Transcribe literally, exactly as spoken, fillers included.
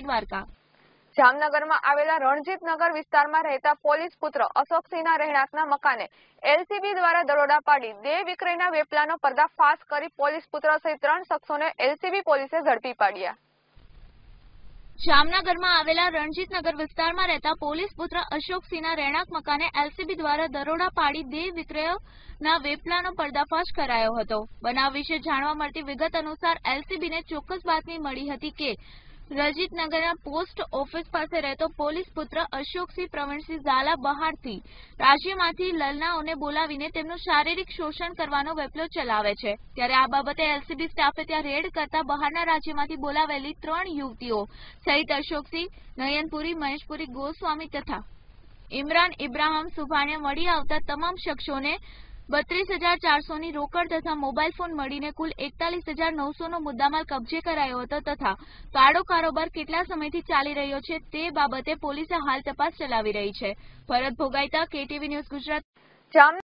દ્વારકા। જામનગરમાં આવેલા રણજીતનગર વિસ્તારમાં રહેતા પોલીસ પુત્ર અશોકસિંહના રહેણાંકના મકાને એલસીબી દ્વારા દરોડા પાડી દેહ વિક્રયના વેપલાનો પર્દાફાશ કરી પોલીસ પુત્ર સહિત ત્રણ શખ્સોને એલસીબી પોલીસે ઝડપી પાડ્યા। જામનગરમાં આવેલા રણજીતનગર વિસ્તારમાં રહેતા પોલીસ પુત્ર અશોકસિંહના રહેણાંક મકાને એલસીબી દ્વારા દરોડા પાડી દેહ વિક્રયના વેપલાનો પર્દાફાશ કરાયો હતો। બનાવ વિશે જાણવા મળતી વિગત અનુસાર એલસીબીને ચોક્કસ બાતમી મળી હતી કે રણજીતનગરના પોસ્ટ ઓફિસ પાસે રહેતો પોલીસ પુત્ર અશોકસિંહ પ્રવીણસિંહ ઝાલા બહારથી રાજ્યમાંથી લલનાઓને બોલાવીને તેમનું શારીરિક શોષણ કરવાનો વેપલો ચલાવે છે। ત્યારે આ બાબતે એલસીબી સ્ટાફે ત્યાં રેડ કરતા બહારના રાજ્યમાંથી બોલાવેલી ત્રણ યુવતીઓ સહિત અશોકસિંહ, નયનપુરી, મહેશપુરી ગોસ્વામી તથા ઇમરાન ઇબ્રાહિમ સુભાણિયા મળી આવતા તમામ શખ્સોને બત્રીસ હજાર ચારસો ની રોકડ તથા મોબાઈલ ફોન મળીને કુલ એકતાલીસ હજાર નવસો નો મુદ્દામાલ કબજે કરાયો હતો તથા કાળો કારોબાર કેટલા સમયથી ચાલી રહ્યો છે તે બાબતે પોલીસે હાલ તપાસ ચલાવી રહી છે। Bharat Bhogaita, KTV news Gujarat.